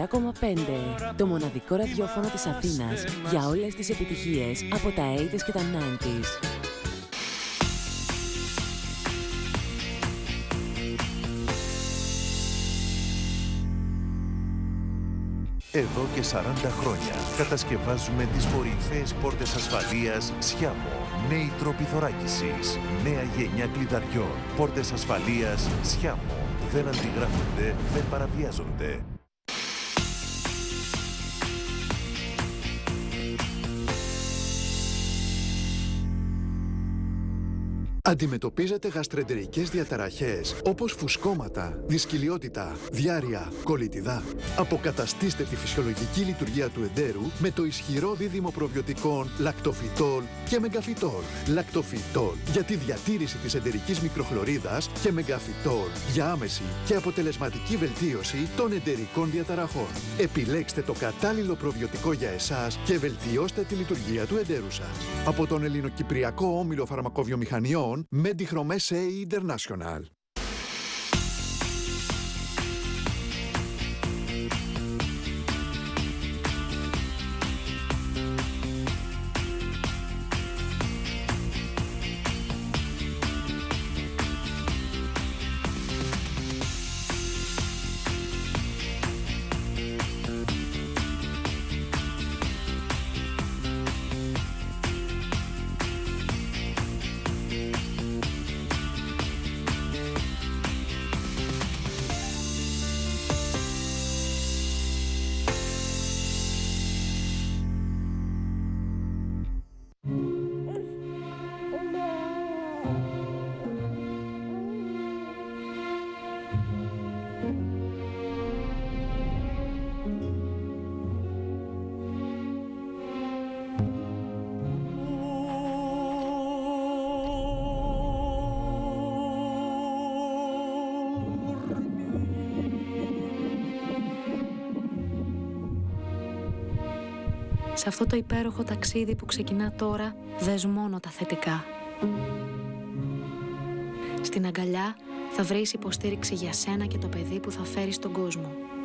97,5. Το μοναδικό ραδιόφωνο της Αθήνας για όλες τις επιτυχίες από τα 80s και τα 90s. Εδώ και 40 χρόνια κατασκευάζουμε τις κορυφαίες πόρτες ασφαλείας Sciamo. Νέοι τρόποι θωράκισης, νέα γενιά κλειδαριών. Πόρτες ασφαλείας Sciamo. Δεν αντιγράφονται, δεν παραβιάζονται. Αντιμετωπίζετε γαστρεντερικές διαταραχές όπως φουσκώματα, δυσκυλιότητα, διάρρεια, κολιτιδά. Αποκαταστήστε τη φυσιολογική λειτουργία του εντέρου με το ισχυρό δίδυμο προβιωτικών λακτοφυτόλ και μεγαφυτόλ. Λακτοφυτόλ για τη διατήρηση της εντερικής μικροχλωρίδας και μεγαφυτόλ για άμεση και αποτελεσματική βελτίωση των εντερικών διαταραχών. Επιλέξτε το κατάλληλο προβιωτικό για εσάς και βελτιώστε τη λειτουργία του εντέρου σας. Από τον Ελληνοκυπριακό Όμιλο Φαρμακοβιομηχανιών Medihromese International. Σε αυτό το υπέροχο ταξίδι που ξεκινά τώρα, δες μόνο τα θετικά. Στην αγκαλιά θα βρεις υποστήριξη για σένα και το παιδί που θα φέρεις στον κόσμο.